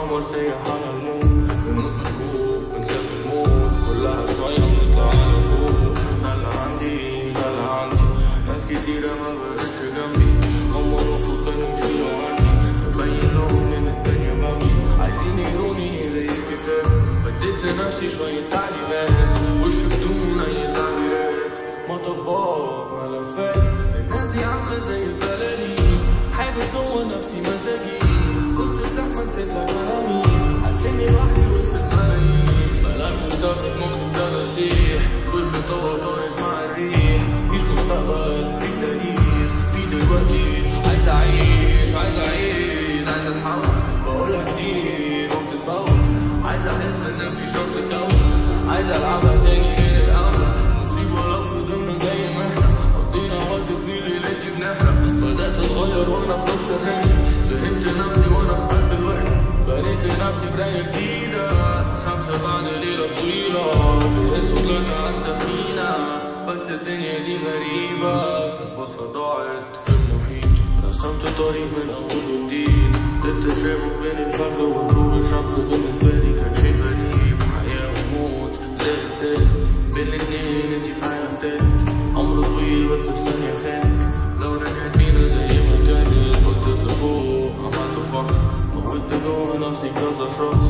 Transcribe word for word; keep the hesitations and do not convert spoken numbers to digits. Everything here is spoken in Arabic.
قمر سايح على الموت، بنموت من الخوف بنخاف الموت، كلها شوية بنطلع على فوق. ده اللي عندي ده اللي عندي، ناس كتيرة ما بقتش جنبي، هما المفروض كانوا يشيلوا عني، ببين لهم ان الدنيا بمي، عايزين يقروني زي الكتاب، فديت لنفسي شوية تعليمات، وش بدون أي تعبيرات، مطبات ملفات، الناس دي عاملة زي البلالين، حابب جوه نفسي مساجين، وسط الزحمة نسيت لك أنا مين، حاسسني لوحدي وسط الملايين، بلام منتفض مخي ابتدى يسيح، والبطاقة طارت مع الريح، مفيش مستقبل مفيش تاريخ، في دلوقتي عايز أعيش عايز أعيد عايز أتحول، بقولها كتير وبتتفوت، عايز أحس إن في شخص اتكون، عايز ألعبها تاني من الأول، مصيبة لو فضلنا زي ما احنا، قضينا وقت طويل ليلتي بنحرق، بدأت أتغير وأنا في نص الرحلة، فهمت نفسي وأنا في قلب الوحدة، بنيت لنفسي مراية جديدة، شمس بعد ليلة طويلة، جهزت وطلعت عالسفينة، بس الدنيا دي غريبة، البوصلة ضاعت في المحيط، رسمت طريق من أول وجديد، التشابه بين الفجر وغروب الشمس بالنسبة لي كان شيء غريب، حياة وموت زائد زائد بين الاتنين انتي في عالم تالت، عمر طويل بس في ثانية خانك، لو رجعت بينا زي ما كانت، بصيت لفوق عملت فخر، موتت جوا نفسي كذا شخص،